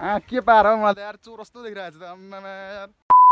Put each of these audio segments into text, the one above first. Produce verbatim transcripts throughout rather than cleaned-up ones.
आ के पार हो मलाई यार चोर जस्तो देखिरहेको छ त आम्मामा यार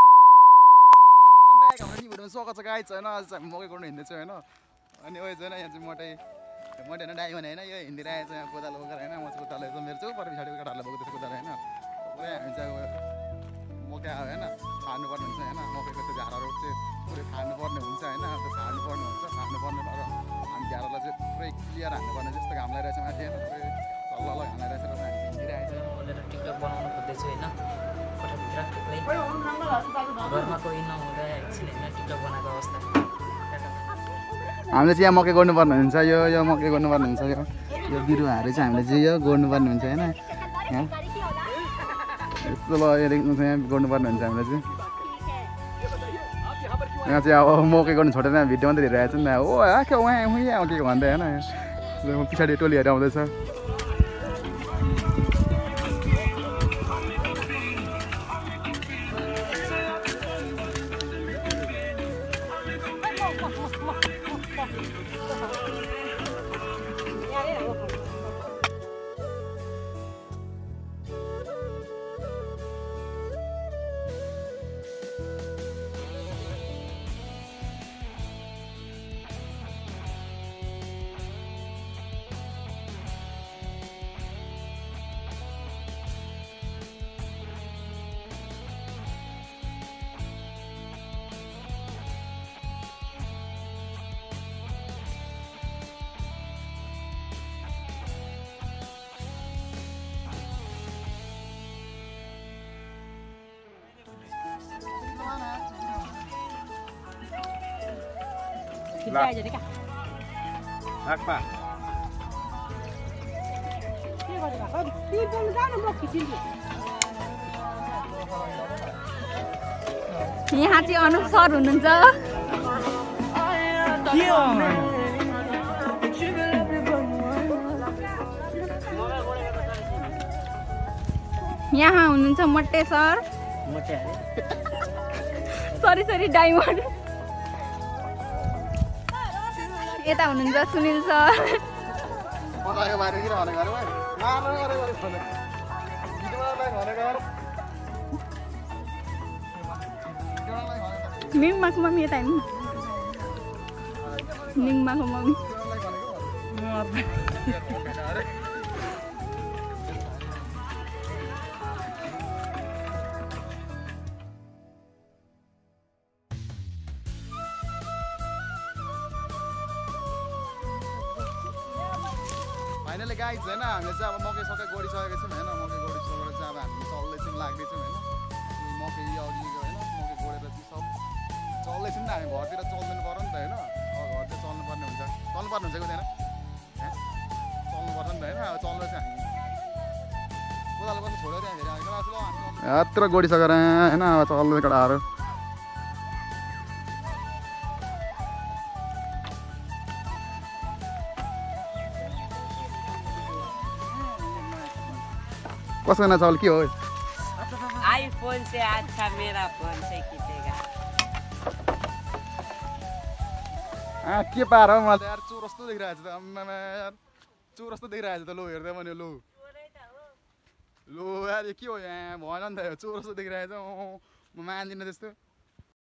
हाम्रो नि भिडियोमा स्वागत छ गाइस हैन आज हामी मकै गर्नु हिँड्दै छु हैन अनि ओइ छैन यहाँ चाहिँ मटै मटै हैन डाइ भने हैन यो हिँडिरहेको छ यहाँ कोदालो बोकेर हैन म चाहिँ कोदालो एकदम मेरो चाहिँ पर पछाडिको काटाले बोकेको त्यसको कोदालो हैन पुरै हामी चाहिँ मकै आयो हैन फाड्नु पर्ने हुन्छ हैन मकैको त्यो झारहरू चाहिँ पुरै फाड्नु पर्ने हुन्छ हैन त्यो फाड्नु पर्ने हुन्छ फाड्नु पर्ने र हामी झारलाई चाहिँ पुरै क्लियर हान्नु पर्ने जस्तो घाम लागिरहेछ माथि हैन पुरै चल्ल घाम लागिरहेछ र हामी हिँडिरहेको छ भनेर टिकटक बनाउनु खोज्दैछु हैन फोटोभित्र एक्लै घरमा कोही नहुँदा एकछिन हैन टिकटक बनाएको अवस्था हामीले चाहिँ यहाँ मकै गर्नुपर्ने हुन्छ यो यो मकै गर्नुपर्ने हुन्छ यो यो बिरुवाहरू चाहिँ हामीले चाहिँ यो गर्नुपर्ने हुन्छ हैन यहाँ यस्तो ल यो देख्नु चाहिँ यहाँ गर्नुपर्ने हुन्छ हामीले चाहिँ यहाँ चाहिँ अब मकै गर्नु छोडेर भिडियो मात्रै हेरिरहेको छ नि ओ आखे उहाँ उहाँ आउँछ भन्दै होइन पछाडि टोलीहरू आउँदैछ Kita aja deh kak. Apa? यहाँ चाहिँ अनुप सर हुनुहुन्छ यहाँ हुनुहुन्छ मट्टे सर सरी सरी डायमन्ड यता हुनुहुन्छ सुनिल सर मिङमाको मम्मी यता हेर्नु मिङमाको मम्मी फाइनली गाइज होइन हामीले चाहिँ अब मकै सकै गरिसकेको छौँ होइन मकै गरिसकेर चाहिँ अब हामी चल्दैछौँ लाग्दैछौँ होइन मकै अघिको होइन मकै गोडेर चाहिँ सब चल्दैछौँ नि हामी घरतिर चल्दिनु पऱ्यो नि त होइन अब घर चाहिँ चल्नुपर्ने हुन्छ चल्नुपर्ने हुन्छ कि हुँदैन चल्नुपर्छ नि त होइन अब चल्दै चाहिँ हामी कोदालो पनि छोडेर त्यहाँ फेरि यत्रो गोडिसकेर होइन अब चल्दै केटाहरू कसको ना चावल के हो आईफोन से अच्छा मेरा फोन से खींचेगा आ के पार हो मलाई यार चोर जस्तो देखिरहेको छ त आम्मामा यार चोर जस्तो देखिरहेको छ त लो हेर्दै भने लो लो यार के हो यहाँ भएन नि त चोर जस्तो देखिरहेको छ म मान्दिनँ त्यस्तो